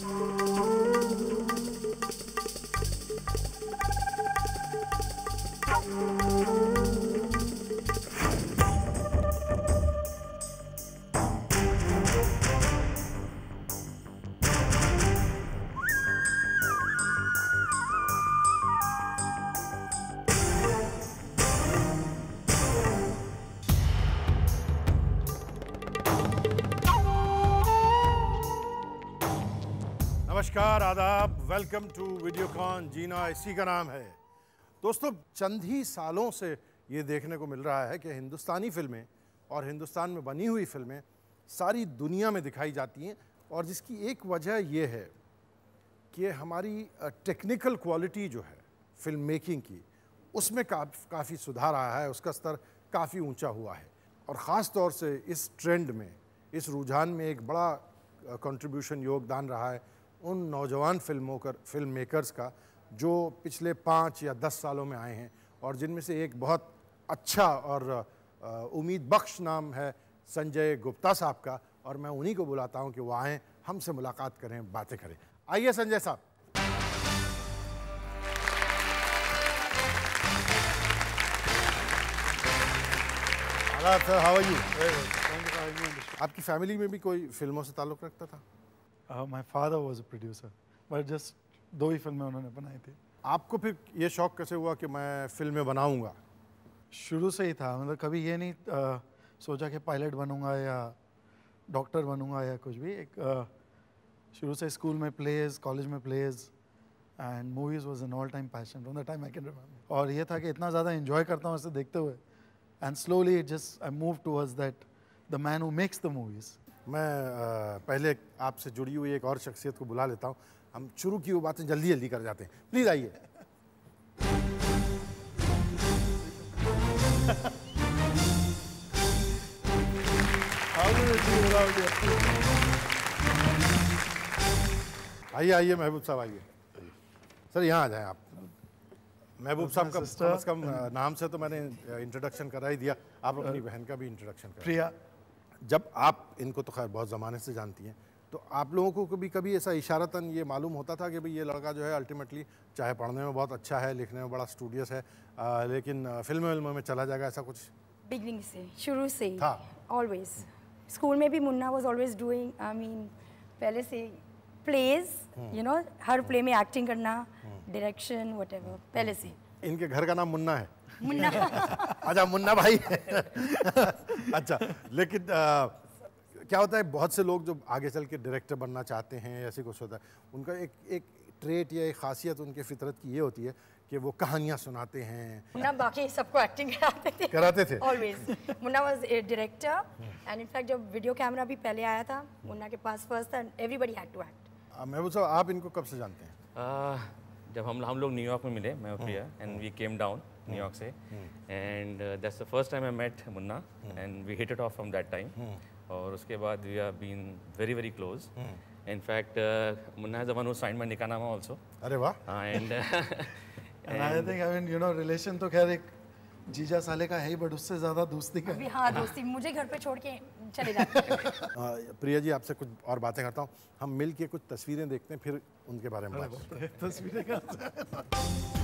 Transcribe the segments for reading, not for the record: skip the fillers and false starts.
नमस्कार, आदाब, welcome to Videocon. जीना इसी का नाम है। दोस्तों, चंद ही सालों से ये देखने को मिल रहा है कि हिंदुस्तानी फिल्में और हिंदुस्तान में बनी हुई फिल्में सारी दुनिया में दिखाई जाती हैं, और जिसकी एक वजह ये है कि हमारी टेक्निकल क्वालिटी जो है फिल्म मेकिंग की, उसमें काफ़ी सुधार आया है, उसका स्तर काफ़ी ऊंचा हुआ है। और ख़ास तौर से इस ट्रेंड में, इस रुझान में एक बड़ा कंट्रीब्यूशन, योगदान रहा है उन नौजवान फिल्म मेकर्स का जो पिछले 5 या 10 सालों में आए हैं, और जिनमें से एक बहुत अच्छा और उम्मीद बख्श नाम है संजय गुप्ता साहब का। और मैं उन्हीं को बुलाता हूं कि वो आएँ, हमसे मुलाकात करें, बातें करें। आइए संजय साहब। Sir, how are you? आपकी फैमिली में भी कोई फिल्मों से ताल्लुक़ रखता था? My father was a producer, but just 2 ही फिल्में उन्होंने बनाई थी। आपको फिर ये शौक़ कैसे हुआ कि मैं फिल्में बनाऊंगा? शुरू से ही था, मतलब कभी ये नहीं सोचा कि पायलट बनूंगा या डॉक्टर बनूंगा या कुछ भी। एक शुरू से स्कूल में प्लेज, कॉलेज में plays and movies was an all time passion from the time I can remember. और ये था कि इतना ज़्यादा एंजॉय करता हूँ इसे देखते हुए, and slowly it just I move towards that the man who makes the movies. मैं पहले आपसे जुड़ी हुई एक और शख्सियत को बुला लेता हूँ। हम शुरू की वो बातें जल्दी जल्दी कर जाते हैं। प्लीज़ आइए। आइए आइए महबूब साहब, आइए सर, यहाँ आ जाएं आप। महबूब साहब का कम से कम नाम से तो मैंने इंट्रोडक्शन करा ही दिया, आप अपनी बहन का भी इंट्रोडक्शन करें। प्रिया। जब आप इनको तो खैर बहुत ज़माने से जानती हैं, तो आप लोगों को कभी ऐसा इशारतन ये मालूम होता था कि भाई ये लड़का जो है अल्टीमेटली चाहे पढ़ने में बहुत अच्छा है, लिखने में बड़ा स्टूडियस है, लेकिन फिल्मों में चला जाएगा, ऐसा कुछ? बिगनिंग से, शुरू से ही, था ऑलवेज। स्कूल में भी Munna was always doing, I mean पहले से प्लेज, यू नो, हर प्ले में एक्टिंग करना, डायरेक्शन, व्हाटएवर, पहले से। इनके घर का नाम मुन्ना है? मुन्ना। अच्छा, मुन्ना भाई। अच्छा, लेकिन क्या होता है, बहुत से लोग जो आगे चल के डायरेक्टर बनना चाहते हैं, ऐसे कुछ होता है, उनका एक ट्रेट या एक खासियत उनके फितरत की ये होती है कि वो कहानियाँ सुनाते हैं। मुन्ना बाकी सबको एक्टिंग कराते थे always. Munna was a director, and in fact जब वीडियो कैमरा भी पहले आया था, मुन्ना के पास फर्स्ट था, everybody had to act. Mehboob साहब, आप इनको कब से जानते हैं? जब हम लोग न्यूयॉर्क में मिले, मैं और Priya, and we came down New York से, and that's the first time I met Munna, and we hit it off from that time. और उसके बाद we are been very very close. In fact Munna is the one who signed my निकाहनामा also. अरे वाह। And I think, I mean, you know, relation तो खैर एक जीजा साले का है ही, बट उससे ज़्यादा दोस्ती का। अभी हाँ, दोस्ती, मुझे घर पे छोड़ के चले जाते हैं। प्रिया जी, आपसे कुछ और बातें करता हूँ। हम मिल के कुछ तस्वीरें देखते हैं, फिर उनके बारे में बात करते हैं। तस्वीरें का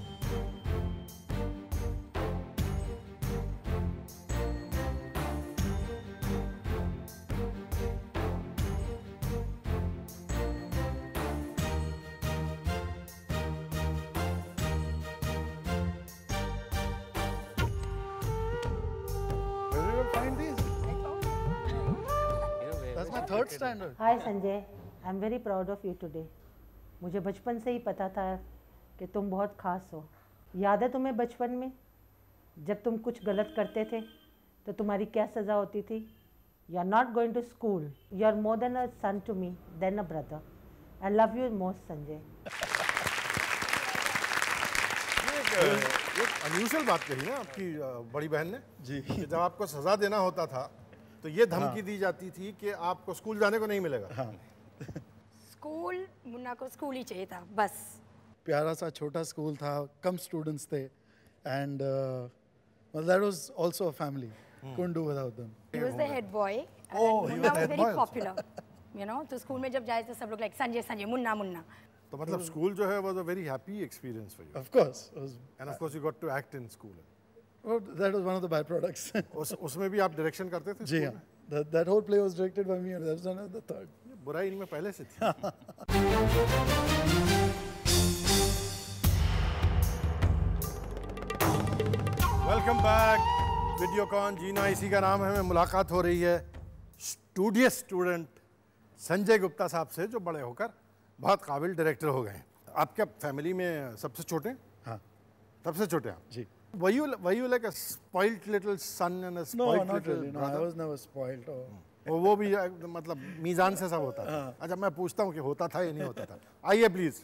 third standard. Hi Sanjay, I am very proud of you today. मुझे बचपन से ही पता था कि तुम बहुत खास हो। याद है तुम्हें बचपन में जब तुम कुछ गलत करते थे तो तुम्हारी क्या सज़ा होती थी? You are not going to school, you are more than a son to me, than a brother. I love you most Sanjay. एक अनयूजुअल बात कही ना आपकी बड़ी बहन ने जी, कि जब आपको सज़ा देना होता था तो ये धमकी दी जाती थी कि आपको स्कूल जाने को नहीं मिलेगा। हाँ। स्कूल, मुन्ना को स्कूल ही चाहिए था बस। प्यारा सा छोटा स्कूल था, कम स्टूडेंट्स थे, and that was also a family, couldn't do without them. He was the head boy, and Oh, he Munna was the was head very boy also. popular. you know. तो school में जब जाए तो सब लोग like Sanjay Sanjay Munna Munna. तो मतलब school जो है was a very happy experience for you. Of course. And of course you got to act in school. Oh, that was one of the byproducts. उसमें भी आप डायरेक्शन करते थे? जी हाँ. That whole play was directed by me, and that was another third. बुराई इनमें पहले से थी. Welcome back. वीडियोकॉन जीना इसी का नाम है. हमें मुलाकात हो रही है स्टूडियस स्टूडेंट संजय गुप्ता साहब से, जो बड़े होकर बहुत काबिल डायरेक्टर हो गए. आप क्या फैमिली में सबसे छोटे? हाँ. सबसे छोटे आप? जी. Were you like a spoiled little son and a spoiled little really. No, I was never spoiled. वो भी मतलब मीज़ान से सब होता था. अच्छा, मैं पूछता हूँ कि होता था या नहीं होता था. आइए प्लीज.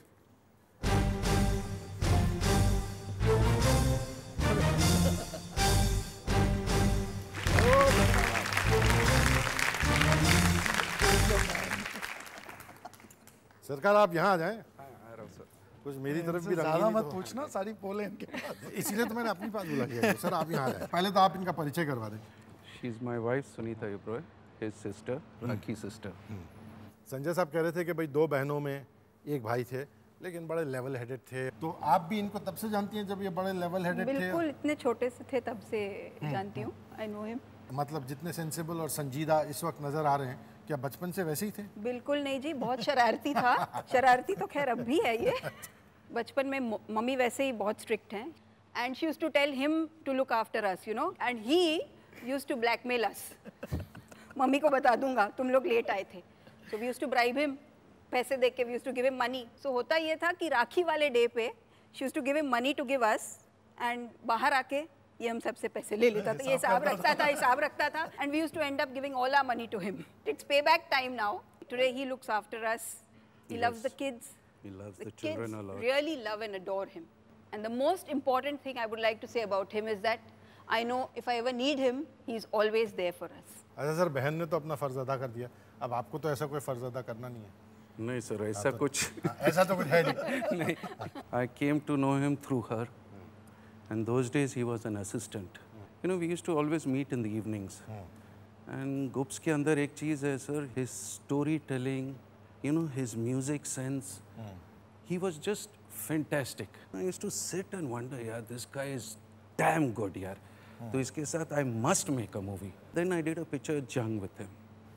सरकार आप यहाँ आ जाएं. कुछ मेरी तरफ भी ज़्यादा मत पूछना, सारी पोले इनके पास. इसीलिए तो मैंने अपनी बात बोला किया. सर आप यहाँ आ जाएं. पहले तो आप इनका परिचय करवा दें. She is my wife Sunita Uproy, his sister, lucky sister. Sanjay साहब कह रहे थे कि भाई दो बहनों में एक भाई थे, लेकिन बड़े लेवल हेडेड थे. तो आप भी इनको तब से जानती हैं जब ये बड़े लेवल हेडेड थे? बिल्कुल, इतने छोटे से थे तब से जानती हूँ. I know him. मतलब जितने सेंसिबल और संजीदा इस वक्त नजर आ रहे हैं, क्या बचपन से वैसे ही थे? बिल्कुल नहीं जी, बहुत शरारती था. शरारती तो खैर अब भी है ये. बचपन में मम्मी वैसे ही बहुत स्ट्रिक्ट हैं. And she used to tell him to look after us, you know, and he used to blackmail us. Mummy को बता दूंगा तुम लोग लेट आए थे. So we used to bribe him. पैसे दे के we used to give him money. So होता ये था कि राखी वाले डे पे she used to give him money to give us, and बाहर आके ये हम सबसे पैसे ले लेता था. ये हिसाब रखता था and we used to end up giving all our money to him. It's pay back time now. Today he looks after us. He loves the kids. He loves The the children kids a lot. really love and adore him. And the most important thing I would like to say about him is that I know if I ever need him, he's always there for us. अच्छा sir, बहन ने तो अपना फर्ज अदा कर दिया. अब आपको तो ऐसा कोई फर्ज अदा करना नहीं है. नहीं सर, ऐसा कुछ ऐसा तो कुछ है नहीं. नहीं. I came to know him through her, and those days he was an assistant. You know, we used to always meet in the evenings. And गुप्स के अंदर एक चीज़ है sir, his storytelling, you know, his music sense. He was just fantastic. I used to sit and wonder, यार, this guy is damn good, यार. तो इसके साथ I must make a movie. Then I did a picture Jung with him.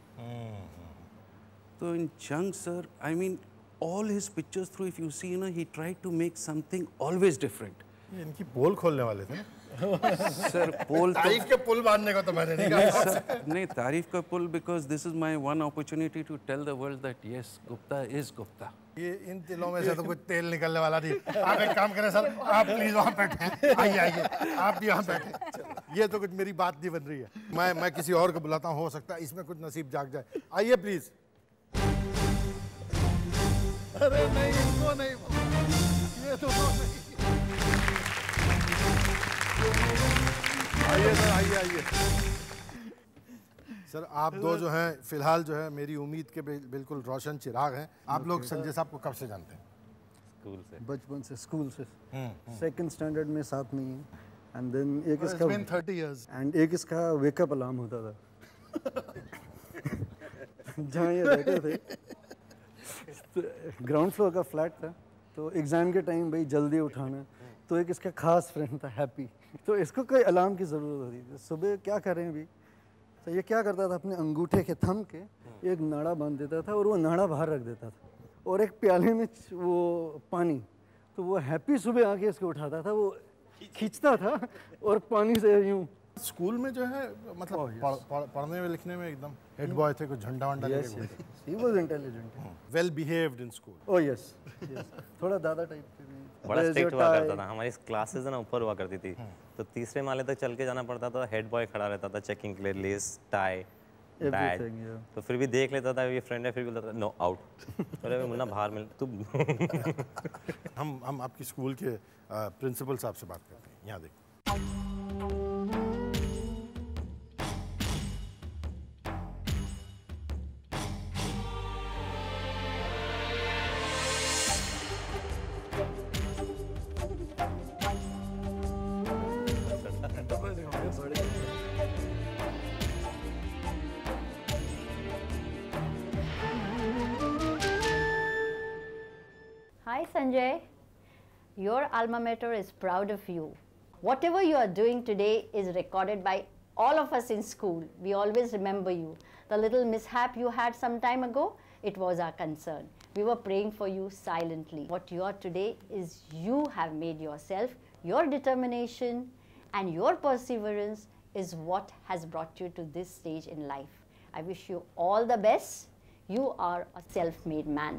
So in Jung, sir, I mean, all his pictures through, if you see, you know, he tried to make something always different. ये इनकी पोल खोलने वाले थे ना. Sir पोल तारीफ के पुल बांधने को तो मैंने नहीं कहा. नहीं, तारीफ का पुल, because this is my one opportunity to tell the world that yes, Gupta is Gupta. ये इन तिलों में से तो कुछ तेल निकलने वाला नहीं. आप एक काम करें सर, आप प्लीज वहाँ बैठे. आइए आप भी यहाँ बैठे. ये तो कुछ मेरी बात नहीं बन रही है. मैं किसी और को बुलाता हूँ, हो सकता है इसमें कुछ नसीब जाग जाए. आइए प्लीज. अरे नहीं, इनको नहीं, ये तो नहीं. आइए सर, आइए. सर आप दो जो हैं फिलहाल जो है मेरी उम्मीद के बिल्कुल रोशन चिराग हैं. आप लोग संजय साहब को कब से जानते हैं? स्कूल से. बचपन से, स्कूल से. सेकंड स्टैंडर्ड में साथ में ही. एंड देन एक It's इसका been 30 years. एंड एक इसका वेकअप अलार्म होता था. जहाँ ये रहते थे, ग्राउंड फ्लोर का फ्लैट था, तो एग्ज़ाम के टाइम भाई जल्दी उठाना. तो एक इसका खास फ्रेंड था हैप्पी, तो इसको कोई अलार्म की ज़रूरत होती थी. सुबह क्या करें अभी, तो ये क्या करता था, अपने अंगूठे के थंब के एक नाड़ा बांध देता था और वो नाड़ा बाहर रख देता था, और एक प्याले में वो पानी. तो वो हैप्पी सुबह आके इसको उठाता था, वो खींचता था और पानी से यूँ. स्कूल में जो है मतलब पढ़ने में लिखने में एकदम हेड बॉय थे. कुछ झंडा वंडा लेके घूमते थे. He was intelligent. Well behaved in school. Oh yes, थोड़ा दादा टाइप के भी. बड़ा स्ट्रिक्ट हुआ करता था. हमारी क्लासेस ना ऊपर हुआ करती थी, तो तीसरे माले तक चल के जाना पड़ता था. हेड बॉय खड़ा रहता था चेकिंग के लिए, लेस, टाई, बैग. तो फिर भी देख लेता था ये फ्रेंड है, फिर भी बोलता था नो आउट. अरे मुन्ना बाहर मिल तू. हम आपकी स्कूल के प्रिंसिपल साहब से बात करते हैं. यहाँ देखो. Hi Sanjay, your alma mater is proud of you. Whatever you are doing today is recorded by all of us in school. We always remember you. The little mishap you had some time ago, it was our concern. We were praying for you silently. What you are today is you have made yourself. Your determination and your perseverance is what has brought you to this stage in life. I wish you all the best. You are a self-made man.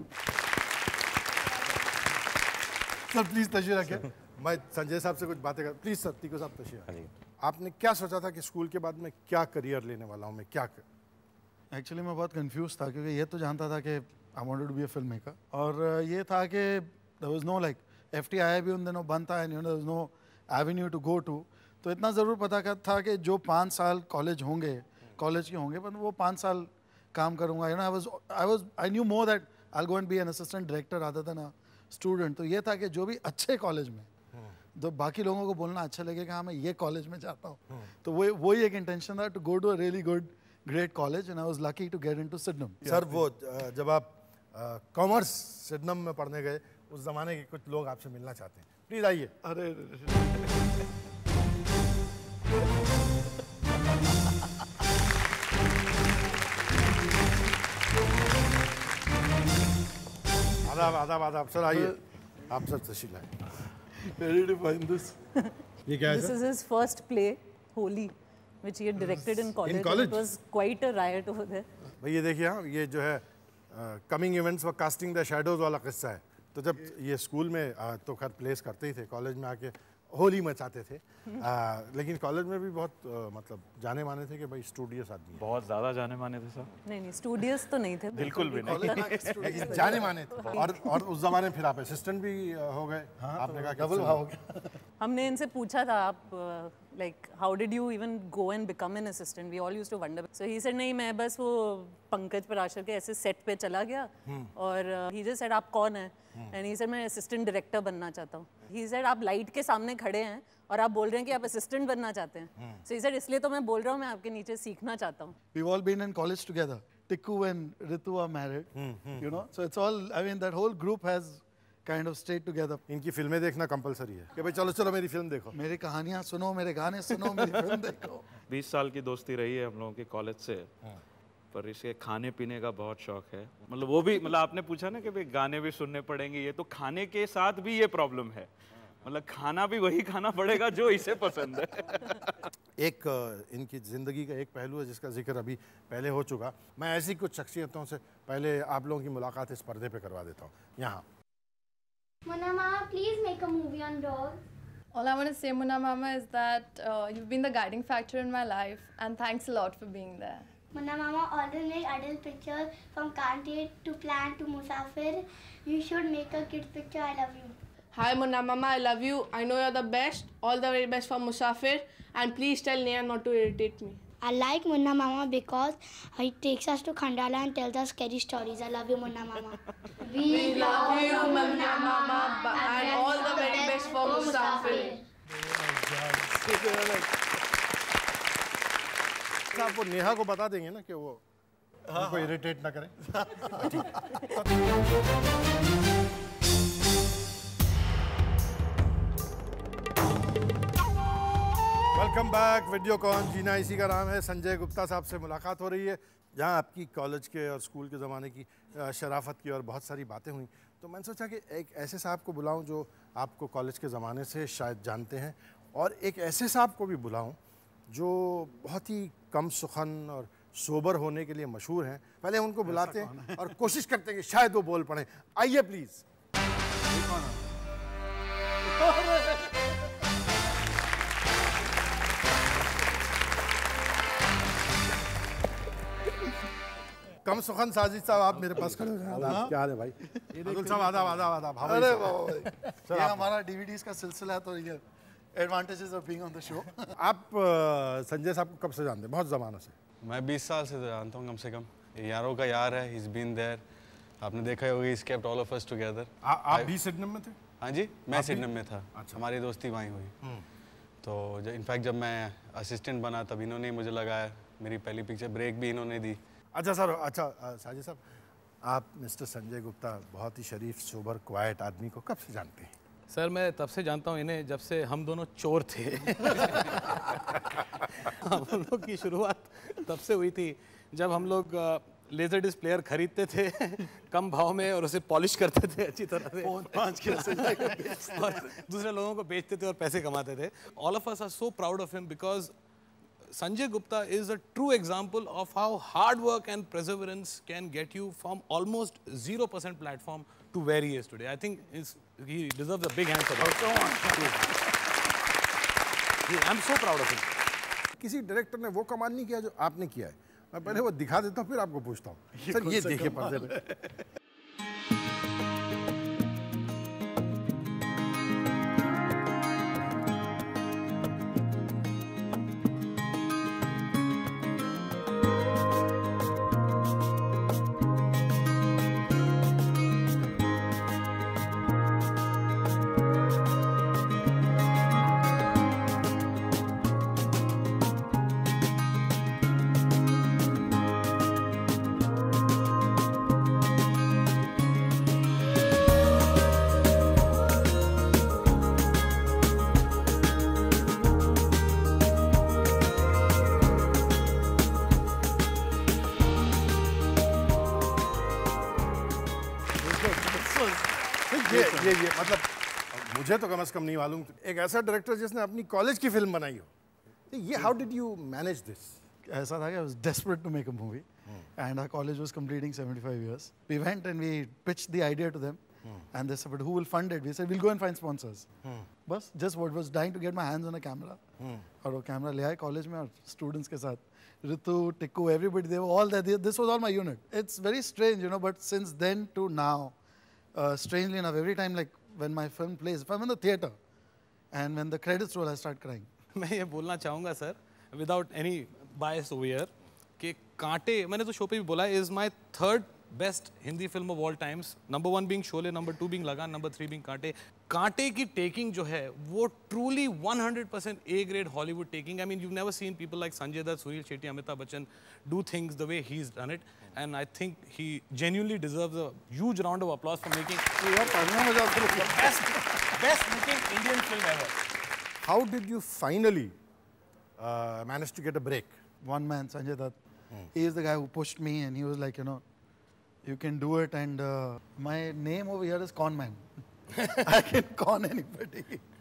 Sir please तशरीफ रखें। मैं संजय साहब से कुछ बातें कर please sir तीको साहब तशरीफ रखें। आपने क्या सोचा था कि स्कूल के बाद मैं क्या करियर लेने वाला हूँ, मैं क्या एक्चुअली मैं बहुत कंफ्यूज था क्योंकि ये तो जानता था कि I wanted to be a film maker, और ये था कि there was no like FTI भी उन दिनों बंद था and you know there was no avenue to go to. तो इतना ज़रूर पता था कि जो 5 साल कॉलेज के होंगे पर वो 5 साल काम करूँगा। You know I knew more that I will go and be an assistant director rather than a student. तो ये था कि जो भी अच्छे कॉलेज में तो बाकी लोगों को बोलना अच्छा लगेगा हाँ मैं ये कॉलेज में जाता हूँ। तो वही एक इंटेंशन था to go to a really good great college and I was lucky to get into Sydenham. Sir वो जब आप कॉमर्स सिडनम में पढ़ने गए उस जमाने के कुछ लोग आपसे मिलना चाहते हैं, प्लीज आइए। अरे आदाब आदाब आदाब सर आइए। आप सर तशरीफ लाए। Ready to find this? ये क्या है This sir? is his first play, Holy, which he had directed in college. college? It was quite a riot over there. भाई ये देखिए हाँ, ये जो है कमिंग इवेंट्स व कास्टिंग द शैडोज वाला किस्सा है। तो जब ये स्कूल में तो खैर प्लेस करते ही थे, कॉलेज में आके होली मचाते थे। लेकिन कॉलेज में भी बहुत मतलब जाने माने थे कि भाई स्टूडियस आदमी है। बहुत ज़्यादा जाने माने थे सर। नहीं स्टूडियस तो नहीं थे बिल्कुल भी नहीं। लेकिन जाने माने थे। और उस जमाने फिर आप असिस्टेंट भी हो गए। आपने कहा डबल हो गया। हमने इनसे पूछा था आप like how did you even go and become an assistant? We all used to wonder. So he said नहीं मैं बस वो पंकज पराशर के ऐसे सेट पे चला गया और he just said आप कौन हैं? And he said मैं असिस्टेंट डायरेक्टर बनना चाहता हूँ। He said आप लाइट के सामने खड़े हैं और आप बोल रहे हैं कि आप असिस्टेंट बनना चाहते हैं। So he said इसलिए तो मैं बोल रहा हूँ मैं आपके नीचे सीखना चाहता हूँ। We've all been in college together. Tikku and Ritu are married, you know. So it's all, I mean, that whole group has kind of stayed together. इनकी फिल्में देखना कंपलसरी है कि भाई चलो चलो मेरी फिल्म देखो, मेरी कहानियाँ सुनो, मेरे गाने सुनो, मेरी फिल्म देखो। 20 साल की दोस्ती रही है हम लोगों की कॉलेज से, पर इसके खाने पीने का बहुत शौक है। मतलब वो भी मतलब आपने पूछा ना कि भाई गाने भी सुनने पड़ेंगे, ये तो खाने के साथ भी ये प्रॉब्लम है। मतलब खाना भी वही खाना पड़ेगा जो इसे पसंद है। एक इनकी ज़िंदगी का एक पहलू है जिसका जिक्र अभी पहले हो चुका। मैं ऐसी कुछ शख्सियतों से पहले आप लोगों की मुलाकात इस पर्दे पे करवा देता हूँ। यहाँ Munna Mama, please make a movie on dogs. All I want to say, Munna Mama, is that you've been the guiding factor in my life, and thanks a lot for being there. Munna Mama always make adult pictures from Kanti to Plan to Musafir. You should make a kid picture. I love you. Hi Munna Mama, I love you. I know you're the best. All the very best for Musafir. And please tell Neha not to irritate me. I like Munna Mama because he takes us to Khandala and tells us scary stories. I love you, Munna Mama. We love you, Munna Mama, and all the very best for Musafir. आप वो नेहा को बता देंगे ना कि वो उनको irritate ना करें। Welcome back. वीडियोकॉन जीना इसी का नाम है। संजय गुप्ता साहब से मुलाकात हो रही है, जहां आपकी कॉलेज के और स्कूल के ज़माने की शराफत की और बहुत सारी बातें हुई। तो मैंने सोचा कि एक ऐसे साहब को बुलाऊं जो आपको कॉलेज के ज़माने से शायद जानते हैं, और एक ऐसे साहब को भी बुलाऊं जो बहुत ही कम सुखन और सोबर होने के लिए मशहूर हैं। पहले उनको बुलाते हैं और कोशिश करते हैं कि शायद वो बोल पड़े। आइए प्लीज़। कम सुखन साजिद साहब, आप मेरे पास खड़े हैं। क्या हाल है भाई? अब्दुल साहब आदाब आदाब आदाब। अरे वाह, ये हमारा DVDs का सिलसिला है, तो ये advantages of being on the show. आप संजय साहब को कब से जानते हैं? बहुत ज़मानों से। मैं 20 साल से जानता हूँ कम से कम। यारों का यार है, he's been there। आपने देखा होगा, he's kept all of us together। आप भी सिडनम में थे? हाँ जी, मैं सिडनम में था। हमारी दोस्ती वहीं हुई। तो इनफैक्ट जब मैं असिस्टेंट बना तब इन्होंने मुझे लगाया। मेरी पहली पिक्चर ब्रेक भी इन्होंने दी। अच्छा सर, अच्छा साजिद साहब, आप मिस्टर संजय गुप्ता बहुत ही शरीफ सोबर क्वाइट आदमी को कब से जानते हैं? सर मैं तब से जानता हूँ इन्हें जब से हम दोनों चोर थे। हम लोग की शुरुआत तब से हुई थी जब हम लोग लेजर डिस्क प्लेयर खरीदते थे कम भाव में और उसे पॉलिश करते थे अच्छी तरह से 5 किलो से और दूसरे लोगों को बेचते थे और पैसे कमाते थे। All of us are so proud of him because Sanjay Gupta is a true example of how hard work and perseverance can get you from almost 0% platform to where he is today. I think he deserves a big hand for that. I'm so proud of him. किसी director ने वो कमाल नहीं किया जो आपने किया है। मैं पहले वो दिखा देता हूँ फिर आपको पूछता हूँ। सर ये देखिए पर्दे पे। ये मतलब मुझे तो कम से कम नहीं मालूम एक ऐसा डायरेक्टर जिसने अपनी कॉलेज की फिल्म बनाई हो। ये how did you manage this? ऐसा था कि I was desperate to make a movie and our college was completing 75 years. We went and we pitched the idea to them and they said, but who will fund it? We said, we'll go and find sponsors. बस just what was dying to get my hands on a camera. और वो camera ले आए college में और students के साथ Ritu, Tikku, everybody, they were all there. This was all my unit. It's very strange, you know, but since then to now, strangely enough, every time like when my film plays, if I'm in the theater and when the credits roll, I start crying. मैं ये बोलना चाहूँगा sir, without any bias over here, कि कांटे मैंने तो show पे भी बोला is my third best Hindi film of all times. Number 1 being Sholay, number 2 being Lagan, number 3 being कांटे. कांटे की taking जो है वो truly 100% A grade Hollywood taking. I mean you've never seen people like Sanjay Dutt, Sunil Shetty, Amitabh Bachchan do things the way he's done it. And I think he genuinely deserves a huge round of applause for making the best looking Indian film ever. How did you finally manage to get a break? One man, Sanjay Dutt, he is the guy who pushed me and he was like, you know, you can do it and my name over here is Con Man. I can con anybody.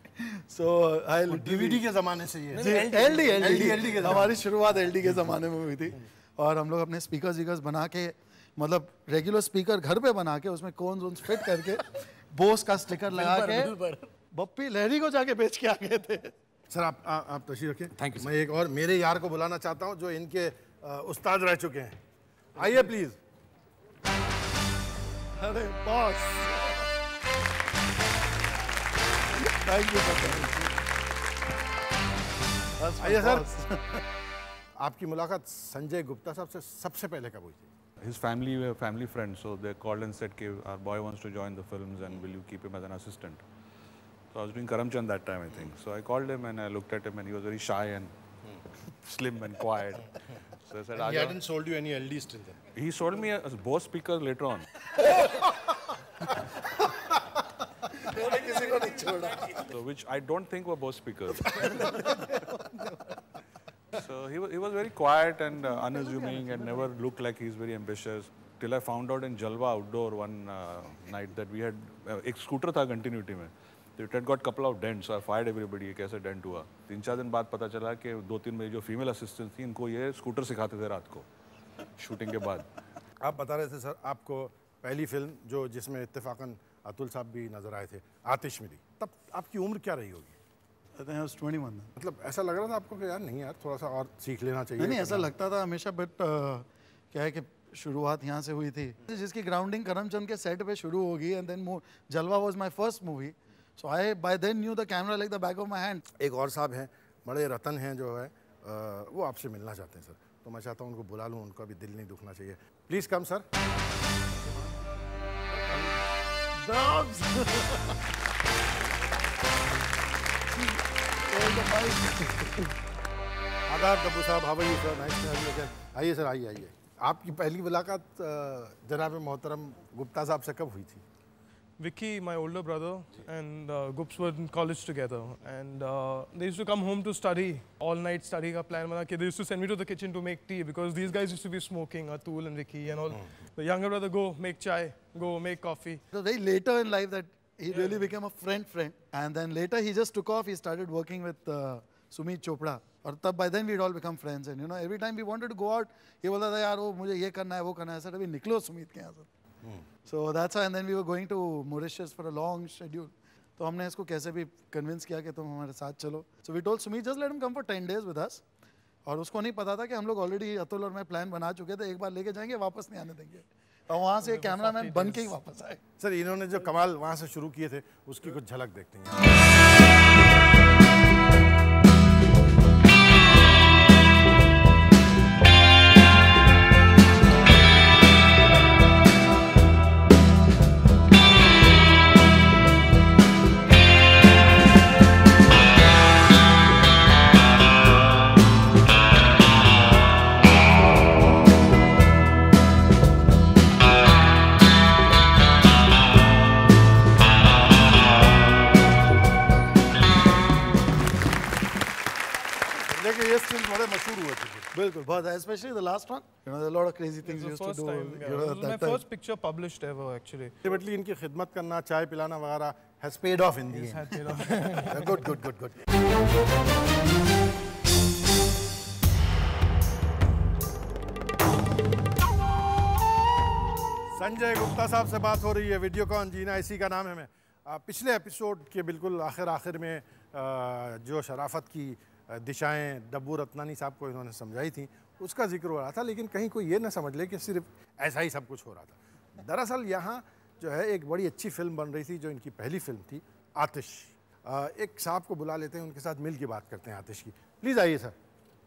So I'll DVD के ज़माने से ये LD के हमारी शुरुआत LD के ज़माने में हुई थी और हम लोग अपने स्पीकर्स बना के मतलब रेगुलर स्पीकर घर पे बना के उसमें कोन्स फिट करके बोस का स्टिकर लगा के बप्पी लहरी को जाके बेच के आ गए थे। सर आप तशरीफ रखें। Thank you. मैं एक और मेरे यार को बुलाना चाहता हूँ जो इनके उस्ताद रह चुके हैं। आइए प्लीज। अरे बॉस थैंक यू आइए सर। आपकी मुलाकात संजय गुप्ता साहब से सबसे पहले कब हुई थी? His family were family friends, so they called and said, "Okay, our boy wants to join the films, and will you keep him as an assistant?" So I was doing Karamchand that time, I think. So I called him and I looked at him, and he was very shy and slim and quiet. So I said, "He hadn't sold you any LDs till then." He sold me a Bose speaker later on. So which I don't think were Bose speakers. So he was very quiet and unassuming and never looked like he's very ambitious. Till I found out in Jalwa outdoor one night that we had एक scooter था continuity में. So it had got couple of dents. So I fired everybody. एक ऐसे dent हुआ. 3-4 दिन बाद पता चला कि 2-3 मेरी जो female assistants थी इनको ये scooter सिखाते थे रात को shooting के बाद. आप बता रहे थे सर आपको पहली फिल्म जो जिसमें इत्तेफाकन अतुल साहब भी नजर आए थे आतिश मिली तब आपकी उम्र क्या रही होगी? I think I was 21 then. मतलब ऐसा लग रहा था आपको कि यार नहीं यार थोड़ा सा और सीख लेना चाहिए? नहीं ऐसा लगता था हमेशा बट क्या है कि शुरुआत यहाँ से हुई थी जिसकी ग्राउंडिंग करमचंद के सेट पे शुरू होगी and then Jalwa was my first movie so I by then knew the camera like the back of my hand. एक और साहब हैं बड़े रतन हैं जो है वो आपसे मिलना चाहते हैं सर तो मैं चाहता हूँ उनको बुला लूँ उनका भी दिल नहीं दुखना चाहिए। Please come sir. आदाब दब्बू साहब how are you sir nice to have you again. आइए सर आइए आइए। आपकी पहली मुलाकात जनाब मोहतरम गुप्ता साहब से कब हुई थी? Vicky, my older brother, and Gups were in college together, and they used to come home to study. All night study ka plan bana ke they used to send me to the kitchen to make tea because these guys used to be smoking, Atul and Vicky and all. The younger brother, go make chai, go make coffee. It was very later in life that he really became a friend. And then later he just took off. He started working with Sumit Chopra. और तब by then we'd all become friends, and you know every time we wanted to go out, he बोलता था यार वो मुझे ये करना है वो करना है, सर अभी निकलो सुमित के यहाँ से. So that's how, and then we were going to Mauritius for a long schedule. तो हमने इसको कैसे भी convince किया कि तुम हमारे साथ चलो. So we told Sumit just let him come for 10 days with us. और उसको नहीं पता था कि हम लोग already अतुल और मैं plan बना चुके थे, एक बार लेके जाएंगे वापस नहीं आने देंगे. और वहाँ से कैमरामैन बन के ही वापस आए. सर इन्होंने जो कमाल वहाँ से शुरू किए थे उसकी कुछ झलक देखते हैं. बिल्कुल बहुत, especially the last one. You know, there are a lot of crazy things we used to do. It was my first picture published ever, actually. Ultimately, इनकी खिदमत करना, चाय पिलाना वगैरह has paid off in the end. Has paid off. Good. Sanjay Gupta साहब से बात हो रही है. वीडियोकॉन जीना इसी का नाम है. मैं पिछले एपिसोड के बिल्कुल आखिर में जो शराफत की दिशाएं डब्बू रत्नानी साहब को इन्होंने समझाई थी उसका जिक्र हो रहा था, लेकिन कहीं कोई ये ना समझ ले कि सिर्फ ऐसा ही सब कुछ हो रहा था. दरअसल यहाँ जो है एक बड़ी अच्छी फिल्म बन रही थी जो इनकी पहली फिल्म थी आतिश. एक साहब को बुला लेते हैं, उनके साथ मिल के बात करते हैं आतिश की. प्लीज़ आइए सर.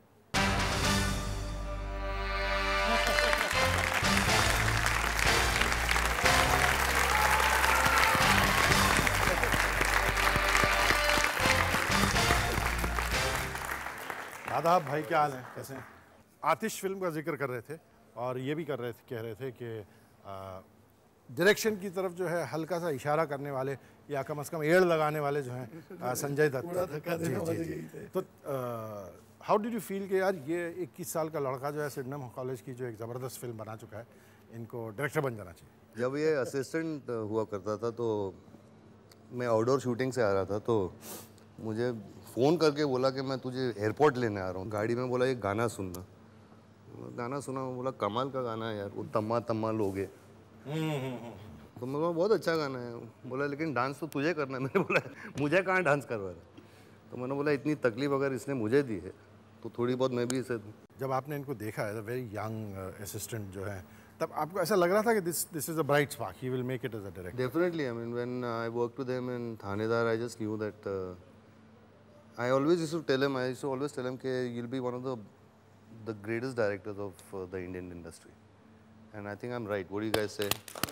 आदाब भाई, क्या हाल है, कैसे हैं? आतिश फिल्म का जिक्र कर रहे थे और ये भी कह रहे थे कि डायरेक्शन की तरफ जो है हल्का सा इशारा करने वाले या कम से कम एड़ लगाने वाले जो हैं संजय दत्त. जी. तो हाउ डिड यू फील कि यार ये 21 साल का लड़का जो है सिडनम कॉलेज की जो एक ज़बरदस्त फिल्म बना चुका है, इनको डायरेक्टर बन जाना चाहिए? जब ये असिस्टेंट हुआ करता था तो मैं आउटडोर शूटिंग से आ रहा था, तो मुझे फ़ोन करके बोला कि मैं तुझे एयरपोर्ट लेने आ रहा हूँ. गाड़ी में बोला ये गाना सुनना. गाना सुना, बोला कमाल का गाना है यार, वो तम्मा तम्मा लोगे. तो मैं बोला बहुत अच्छा गाना है. बोला लेकिन डांस तो तुझे करना है. मैंने बोला मुझे कहाँ डांस करवा रहा. तो मैंने बोला इतनी तकलीफ अगर इसने मुझे दी है तो थोड़ी बहुत मैं भी इसे दूँ. जब आपने इनको देखा है वेरी यंग असिस्टेंट जो है, तब आपको ऐसा लग रहा था कि this is a bright spark, he will make it as a director? Definitely. I mean when I work with him in Thanedaar, I just knew that. I always used to tell him, कि you'll be one of the greatest directors of the Indian industry. And I think I'm right. What do you guys say?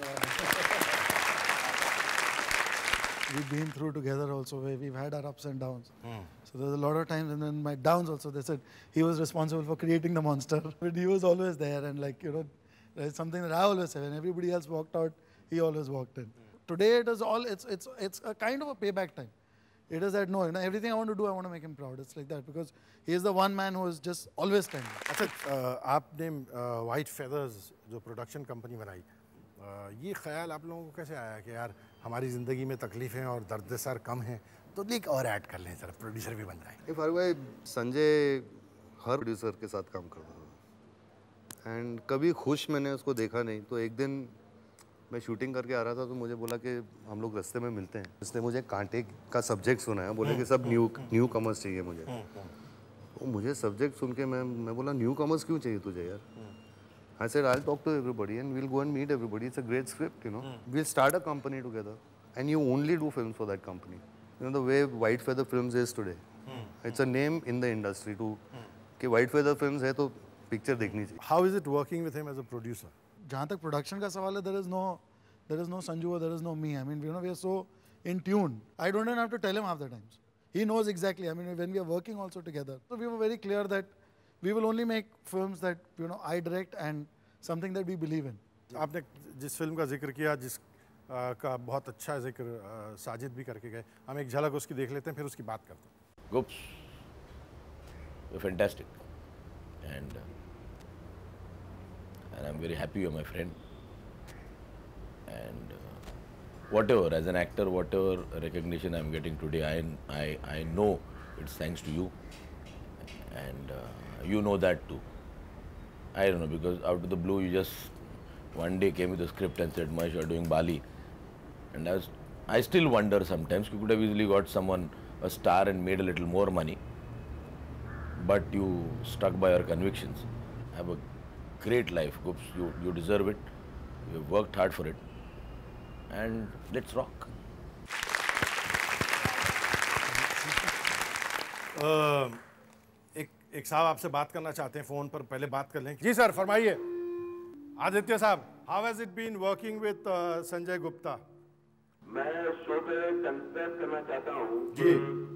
We've been through together also, where we've had our ups and downs. So there's a lot of times, and then my downs also, they said he was responsible for creating the monster. But he was always there, and like, you know, there's something that I always say, when everybody else walked out, he always walked in. Today it is all, it's a kind of a payback time. It is that, no, you know, everything I want to do, I want to make him proud. It's like that, because he is the one man who is just always standing. अच्छा, आपने White Feathers जो production company बनाई, ये ख्याल आप लोगों को कैसे आया कि यार हमारी ज़िंदगी में तकलीफ़ें और दर्द सर कम हैं तो लिख और ऐड कर लें, सर प्रोड्यूसर भी बन जाए? फारूक भाई, संजय हर प्रोड्यूसर के साथ काम करता था एंड कभी खुश मैंने उसको देखा नहीं. तो एक दिन मैं शूटिंग करके आ रहा था तो मुझे बोला कि हम लोग रास्ते में मिलते हैं. उसने मुझे कांटे का सब्जेक्ट सुनाया, बोले कि सब न्यू कमर्स चाहिए मुझे. तो मुझे सब्जेक्ट सुन के मैं बोला न्यू कमर्स क्यों चाहिए तुझे यार? I said I'll talk to everybody and we'll go and meet everybody. It's a great script, you know. We'll start a company together and you only do films for that company. You know the way White Feather Films is today. It's a name in the industry to कि White Feather Films है तो picture देखनी चाहिए. How is it working with him as a producer? जहाँ तक production का सवाल है, there is no Sanju or there is no me. I mean, you know, we are so in tune. I don't even have to tell him half the times. He knows exactly. I mean, when we are working also together, so we were very clear that we will only make films that, you know, I direct and something that we believe in. आपने जिस film का जिक्र किया, जिस का बहुत अच्छा जिक्र साजिद भी करके गए, हम एक झलक उसकी देख लेते हैं, फिर उसकी बात करते हैं। Goops, you're fantastic, and I'm very happy you're my friend. And whatever, as an actor, whatever recognition I'm getting today, I know it's thanks to you, and you know that too. I don't know, because out of the blue, you just one day came with a script and said, Mahesh, you're doing Bali. And I still wonder sometimes, you could have easily got someone, a star, and made a little more money. But you stuck by your convictions. Have a great life, Goops. You deserve it. You've worked hard for it. And let's rock. एक साहब आपसे बात करना चाहते हैं phone पर, पहले बात कर लें। जी सर, फरमाइए। आदित्य साहब, how has it been working with Sanjay Gupta? मैं शो पे कंसेप्ट करना चाहता हूँ जी।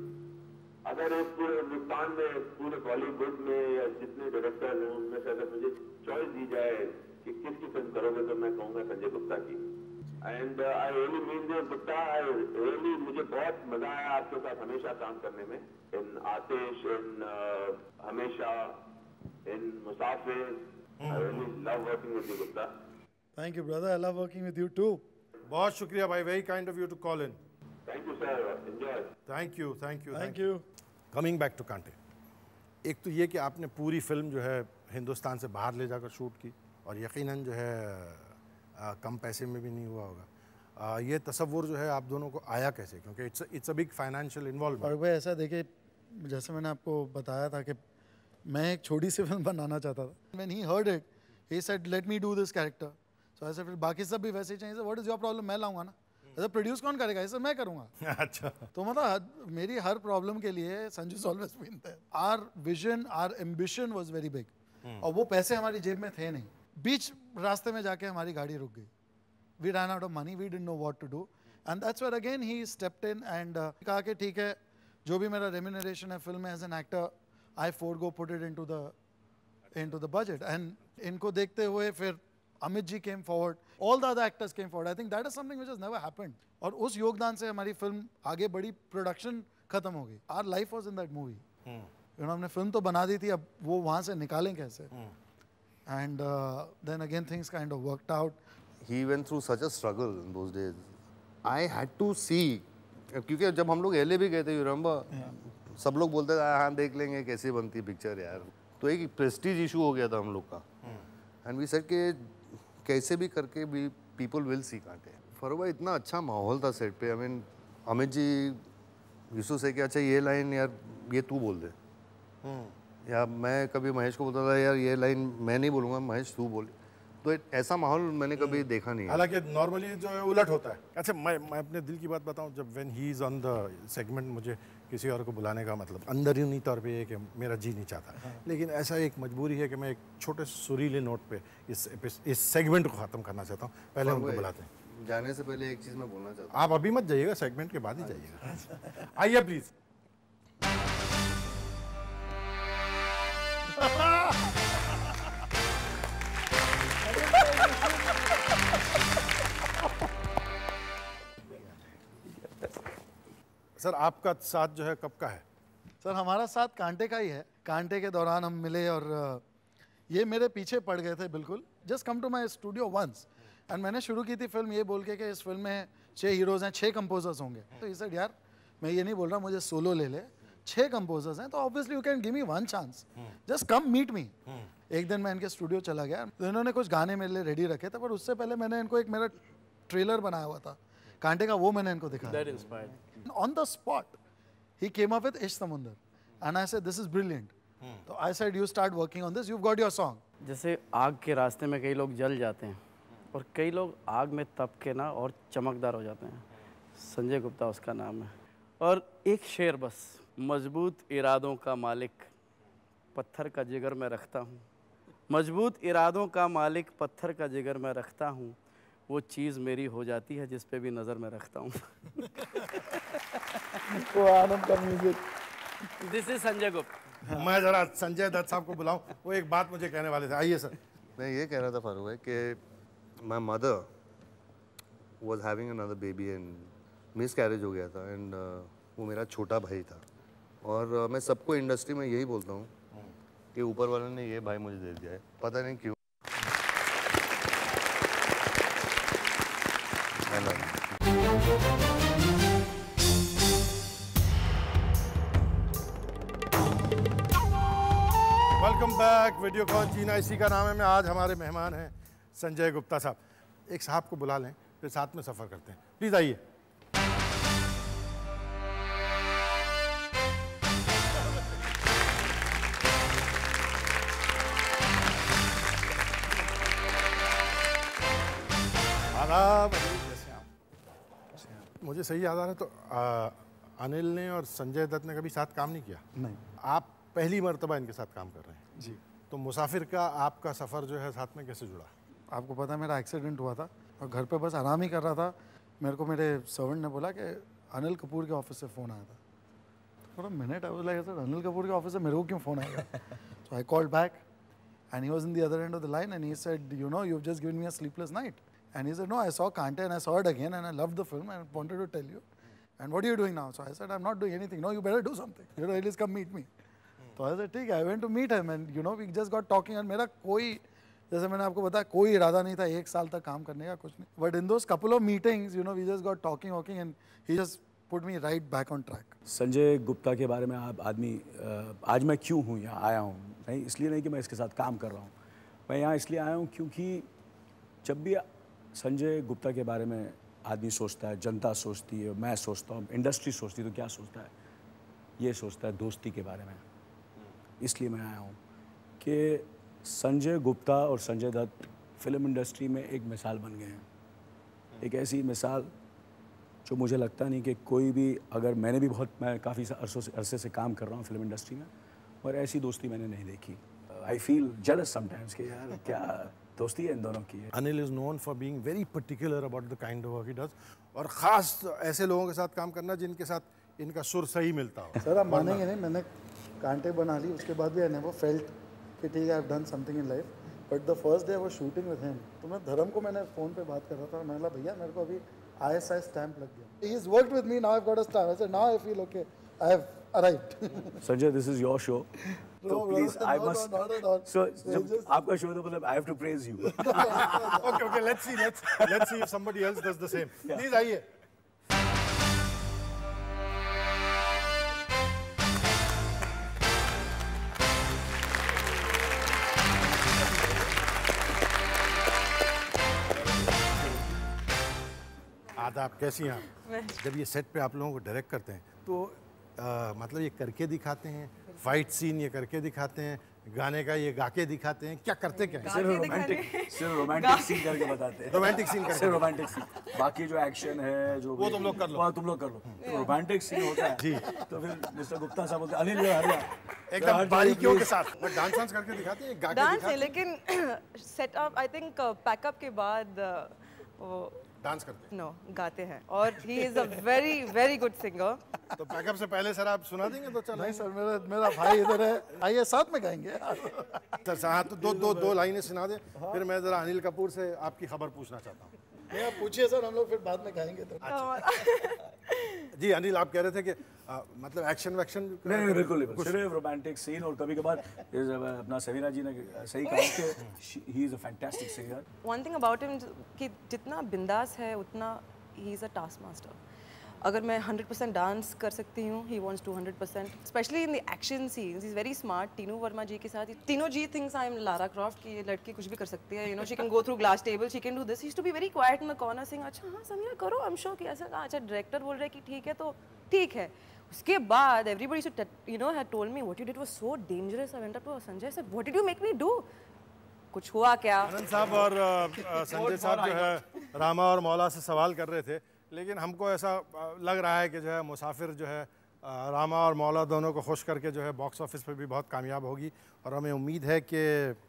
अगर एक पूरे हिंदुस्तान में, पूरे बॉलीवुड में या जितने डायरेक्टर हैं उनमें से अगर मुझे चॉइस दी जाए कि किसकी फिल्म करोगे, तो मैं कहूँगा संजय गुप्ता की। And I really mean this Gupta, I really, मुझे बहुत मजा आया आपके साथ हमेशा काम करने में, इन आतिश, इन Hamesha, in Musafir. I really love working with you Gupta. Thank you, brother. I love working with you too. बहुत शुक्रिया भाई, very kind of you to call in. Thank you sir, enjoy. Thank you, thank you, thank you. Coming back to कांटे, एक तो ये कि आपने पूरी फिल्म जो है हिंदुस्तान से बाहर ले जाकर शूट की, और यकीनन जो है कम पैसे में भी नहीं हुआ होगा। ये तसव्वुर जो है आप दोनों को आया कैसे, क्योंकि it's a big financial involvement. और भाई ऐसा देखिए, जैसे मैंने आपको बताया था कि मैं एक छोटी सी फिल्म बनाना चाहता था। When he heard it, he said, let me do this character. So I said, बाकी सब भी वैसे ही चाहिए। What is your problem? मैं लाऊंगा ना। ऐसा प्रोड्यूस कौन करेगा? ऐसा मैं करूंगा। अच्छा। तो मतलब मेरी हर प्रॉब्लम के लिए Sanju always been there. Our vision, our ambition was very big, और वो पैसे हमारी जेब में थे नहीं। बीच रास्ते में जाके हमारी गाड़ी रुक गई। We run out of money, we didn't know what to do, and that's where again he stepped in and कहा कि ठीक है, जो भी मेरा रेम्यूनरेशन है फिल्म में as an actor, I forego put it into the budget. And इनको देखते हुए फिर Amit ji came forward, all the other actors came forward. I think that is something which has never happened, और उस योगदान से हमारी फिल्म आगे बढ़ी, प्रोडक्शन खत्म हो गई। Our life was in that movie. You know, हमने फिल्म तो बना दी थी, अब वो वहाँ से निकालें कैसे? And then again things kind of worked out. He went through such a struggle in those days. I had to see, क्योंकि जब हम लोग LA भी गए थे, you remember, सब लोग बोलते थे हाँ देख लेंगे कैसे बनती पिक्चर यार। तो एक प्रेस्टीज इशू हो गया था हम लोग का, एंड वी सेड कि कैसे भी करके भी पीपल विल सी कांटे। फरूक भाई, इतना अच्छा माहौल था सेट पे। आई मीन अमित जी यूसुफ से कि अच्छा ये लाइन यार ये तू बोल दे, या मैं कभी महेश को बोलता था यार ये लाइन मैं नहीं बोलूँगा, महेश तू बोल। तो ऐसा माहौल मैंने कभी देखा नहीं है। हालांकि नॉर्मली जो है उलट होता है। अच्छा, मैं अपने दिल की बात बताऊं, जब when he is on the segment, मुझे किसी और को बुलाने का मतलब अंदरूनी तौर पे ये कि मेरा जी नहीं चाहता, लेकिन ऐसा एक मजबूरी है कि मैं एक छोटे सुरीले नोट पे इस सेगमेंट को ख़त्म करना चाहता हूँ। पहले उनको बुलाते हैं। जाने से पहले एक चीज़ मैं बोलना चाहता हूँ। आप अभी मत जाइएगा, सेगमेंट के बाद ही जाइएगा। आइए प्लीज़। सर, आपका साथ जो है कब का है? सर, हमारा साथ कांटे का ही है। कांटे के दौरान हम मिले, और ये मेरे पीछे पड़ गए थे बिल्कुल। Just come to my studio once, एंड मैंने शुरू की थी फिल्म ये बोल के कि इस फिल्म में 6 हीरोज़ हैं, 6 कंपोजर्स होंगे। तो ये सर यार मैं ये नहीं बोल रहा मुझे सोलो ले ले, 6 कंपोजर्स हैं, तो obviously you can give me 1 chance, just come meet me. एक दिन मैं इनके स्टूडियो चला गया, तो इन्होंने कुछ गाने मेरे लिए रेडी रखे थे, पर उससे पहले मैंने इनको एक मेरा ट्रेलर बनाया हुआ था कांटे का, वो मैंने इनको दिखाया। On the spot, he came up with Ish Samundar, and I said, "This is brilliant." So I said, "You start working on this. You've got your song." जैसे आग के रास्ते में कई लोग जल जाते हैं, और कई लोग आग में तप के ना और चमकदार हो जाते हैं। संजय गुप्ता उसका नाम है। और एक शेर बस, मजबूत इरादों का मालिक, पत्थर का जिगर मैं रखता हूँ। मजबूत इरादों का मालिक, पत्थर का जिगर मैं रखता हूँ। वो चीज़ मेरी हो जाती है जिस पे भी नज़र मैं रखता हूँ। वो आनंद का music. This is Sanjay Gupta. मैं जरा संजय दत्त साहब को बुलाऊं, वो एक बात मुझे कहने वाले थे। आइए सर। मैं ये कह रहा था फारूक भाई कि my mother was having another baby and miscarriage हो गया था एंड वो मेरा छोटा भाई था और मैं सबको इंडस्ट्री में यही बोलता हूँ कि ऊपर वाले ने ये भाई मुझे दे दिया है, पता नहीं क्यों। Welcome back. वीडियोकॉन जीना इसी का नाम है मैं। आज हमारे मेहमान हैं संजय गुप्ता साहब। एक साहब को बुला लें फिर साथ में सफ़र करते हैं। प्लीज़ आइए। आदाब। मुझे सही याद आ रहा है तो अनिल ने और संजय दत्त ने कभी साथ काम नहीं किया? नहीं। आप पहली मर्तबा इनके साथ काम कर रहे हैं जी। तो मुसाफिर का आपका सफ़र जो है साथ में कैसे जुड़ा? आपको पता है मेरा एक्सीडेंट हुआ था और घर पे बस आराम ही कर रहा था। मेरे को मेरे सर्वेंट ने बोला कि अनिल कपूर के ऑफिस से फ़ोन आया था। For a minute I was like sir Anil Kapoor के ऑफिस से मेरे को क्यों फ़ोन आएगा? So I called back and he was in the other end of the line and he said, you know, you've just given me a sleepless night. And he said, no, I saw Kante and I saw it again and I loved the film and I wanted to tell you. And what are you doing now? So I said, I'm not doing anything. No, you better do something. You know, at least come meet me. So I said, ठीक है, I went to meet him and you know, we just got talking and मेरा कोई, जैसे मैंने आपको बताया, कोई इरादा नहीं था 1 साल तक काम करने का, कुछ नहीं. But in those couple of meetings, you know, we just got talking and he just put me right back on track. Sanjay Gupta के बारे में आप आदमी आज मैं क्यों हूँ यहाँ आया हूँ, नहीं इसलिए नहीं कि मैं इसके साथ काम कर रहा हूँ, मैं यहाँ इसलिए आया हूँ क्योंकि जब भी संजय गुप्ता के बारे में आदमी सोचता है, जनता सोचती है, मैं सोचता हूँ, इंडस्ट्री सोचती है, तो क्या सोचता है? ये सोचता है दोस्ती के बारे में. इसलिए मैं आया हूँ कि संजय गुप्ता और संजय दत्त फिल्म इंडस्ट्री में एक मिसाल बन गए हैं. एक ऐसी मिसाल जो मुझे लगता नहीं कि कोई भी, अगर मैं काफ़ी अरसे से काम कर रहा हूँ फिल्म इंडस्ट्री में और ऐसी दोस्ती मैंने नहीं देखी. आई फील जेलस समटाइम्स कि यार क्या दोस्ती है इन दोनों की. Anil is known for being very particular about the kind of work he does और ख़ास ऐसे लोगों के साथ काम करना जिनके साथ इनका सुर सही मिलता हो. सर आप मानेंगे नहीं, मैंने कांटे बना ली उसके बाद भी आई नेवर फेल्ट कि ठीक है I have done something in life. But the first day I was shooting with him तो मैं धर्म को मैंने फ़ोन पे बात कर रहा था और मैंने बोला भैया मेरे को अभी ISI स्टैम्प लग गया. He is worked with me, now I have got a stamp. I said now I feel okay, I have arrived. Sanjay this is your show. No, please, no, I no, must. not at all. So, आपका show तो मतलब I have to praise you. Okay, let's see if somebody else does the same. Please आइए. आदाब, कैसी हैं आप? जब ये सेट पे आप लोगों को डायरेक्ट करते हैं तो मतलब ये करके दिखाते हैं, फाइट सीन ये करके दिखाते हैं, गाने का ये गा के दिखाते हैं, क्या करते क्या हैं? सिर्फ रोमांटिक सीन करके बताते हैं. रोमांटिक सीन करके. सिर्फ रोमांटिक सीन. बाकी जो एक्शन है जो वो तुम लोग कर लो. वो तुम लोग कर लो. रोमांटिक सीन होता है जी. तो फिर मिस्टर गुप्ता साहब बोलते अनिल आ गया एकदम बारीकियों के साथ. बट डांस करके दिखाते हैं, गा के डांस दिखाते है लेकिन सेटअप आई थिंक पैकअप के बाद वो डांस करते हैं. नो गाते हैं और he is a very very good singer. तो पैकअप से पहले सर आप सुना देंगे तो चलो. नहीं सर, मेरा भाई इधर है, आइए साथ में गाएंगे. सर हाँ तो दो लाइनें सुना दें. फिर मैं ज़रा अनिल कपूर से आपकी खबर पूछना चाहता हूँ. नहीं आप पूछिए सर, हम लोग फिर बाद में गाएंगे. तो जी अनिल आप कह रहे थे कि मतलब एक्शन वैक्शन नहीं बिल्कुल सिर्फ रोमांटिक सीन. और कभी कभार अपना सवीना जी ने सही कहा कि he is a fantastic singer. One thing about him कि जितना बिंदास है उतना ही इज़ अ टास्क मास्टर. अगर मैं 100% डांस कर सकती हूँ, he wants to 100%, specially in the action scenes. Is very smart. Tinu Verma ji के साथ तीनों जी things I am Lara Croft की ये लड़की कुछ भी कर सकती है. You know she can go through glass table, she can do this. He is to be very quiet in the corner sing. अच्छा हाँ समीरा करो, आई एम श्योर कि ऐसा कहा. अच्छा डायरेक्टर बोल रहे हैं कि ठीक है तो ठीक है. उसके बाद everybody you know had told me what you did was so dangerous. I went up to Sanjay sir, what did you make me do? कुछ हुआ क्या? आनंद साहब और संजय साहब जो है रामा और मौला से सवाल कर रहे थे, लेकिन हमको ऐसा लग रहा है कि जो है मुसाफिर जो है रामा और मौला दोनों को खुश करके जो है बॉक्स ऑफिस पे भी बहुत कामयाब होगी. और हमें उम्मीद है कि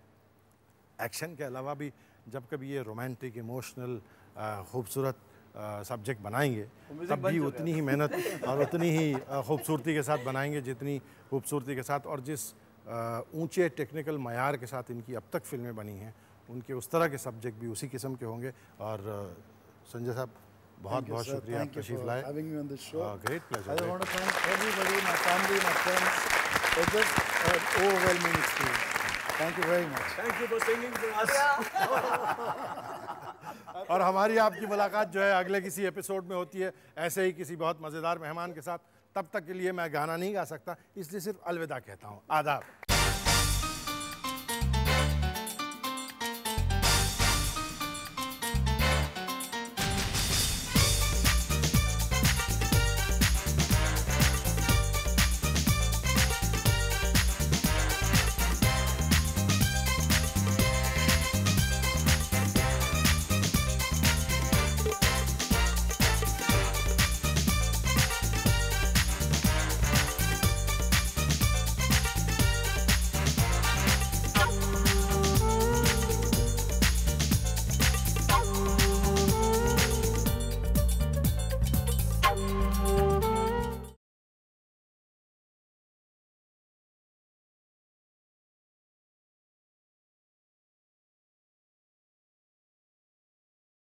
एक्शन के अलावा भी जब कभी ये रोमांटिक इमोशनल खूबसूरत सब्जेक्ट बनाएंगे तब भी उतनी ही मेहनत और उतनी ही खूबसूरती के साथ बनाएंगे जितनी खूबसूरती के साथ और जिस ऊंचे टेक्निकल मयार के साथ इनकी अब तक फिल्में बनी हैं उनके उस तरह के सब्जेक्ट भी उसी किस्म के होंगे। और संजय साहब बहुत बहुत शुक्रिया आप तशरीफ लाए। Great pleasure. I want to thank everybody, my family, my friends. It's just an overwhelming experience. Thank you very much. Thank you for singing for us. और हमारी आपकी मुलाकात जो है अगले किसी एपिसोड में होती है ऐसे ही किसी बहुत मज़ेदार मेहमान के साथ। तब तक के लिए मैं गाना नहीं गा सकता, इसलिए सिर्फ अलविदा कहता हूँ। आदाब।